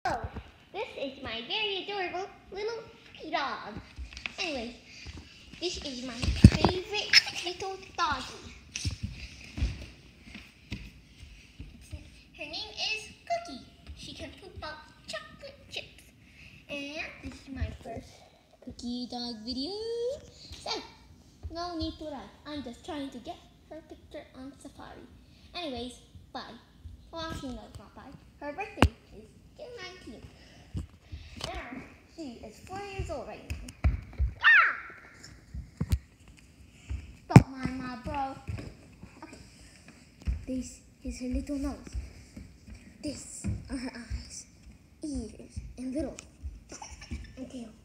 Oh, this is my very adorable little puppy dog. Anyways, this is my favorite little doggy. Her name is Cookie. She can poop out chocolate chips. And this is my first Cookie dog video. So, no need to rush. I'm just trying to get her picture on Safari. Anyways, bye. Well, she knows not bye. Her birthday is June 19th. And she is 4 years old right now. Yeah! Don't mind my bro. Okay. This is her little nose. This are her eyes, ears, and little. Okay.